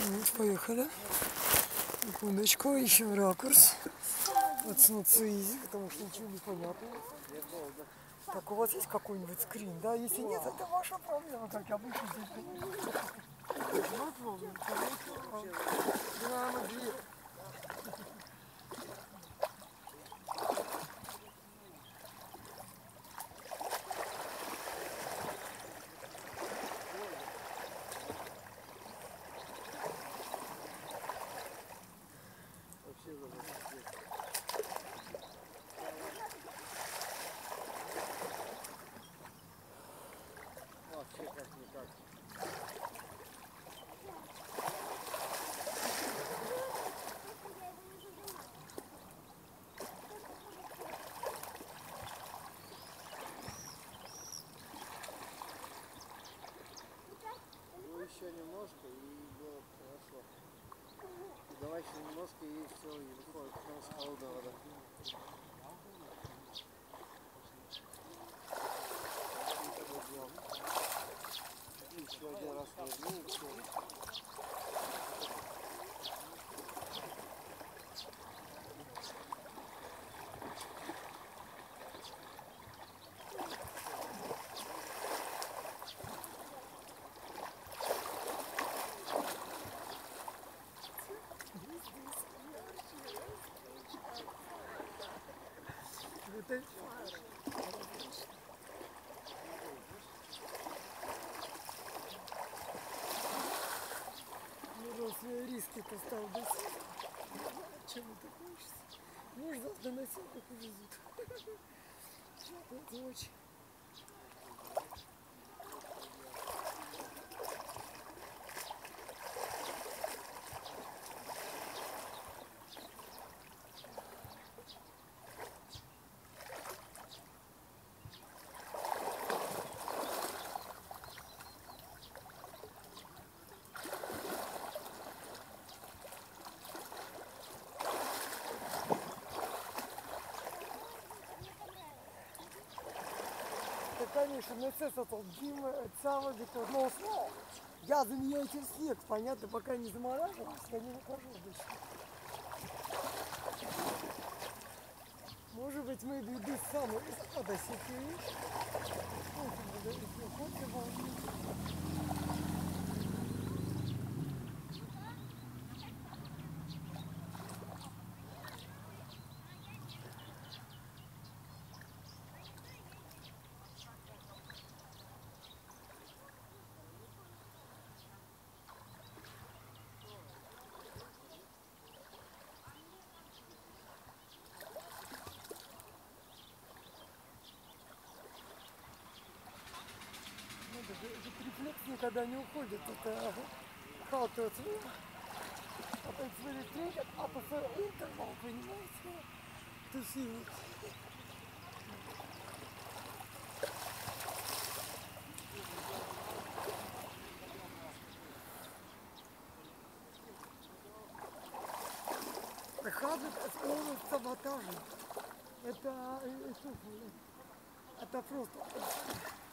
Вот, поехали. Секундочку, ищем ракурс. Отснуться изи, потому что ничего не понятно. Так, у вас есть какой-нибудь скрин, да? Если нет, это ваша проблема, как обычно здесь. Прямо дверь. Вообще как-никак. Ну еще немножко и было хорошо. И давай еще немножко и все, и выходит, потому что холодная вода. Еще один раз возьми и все. Это... Нужно свои риски поставил до сих. Чем это хочется? Может, завтра на селках увезут. Это очень. Конечно, на це Дима саме одного слова. Я за меня этим снег, понятно, пока не замораживаюсь, я не выхожу больше. Может быть, мы иду самые до сети. Этот рефлекс никогда не уходит. Это халтует. Опять смотрите, а по интервал, понимаете? Тусивник. Хабит с полным саботажем. Это просто...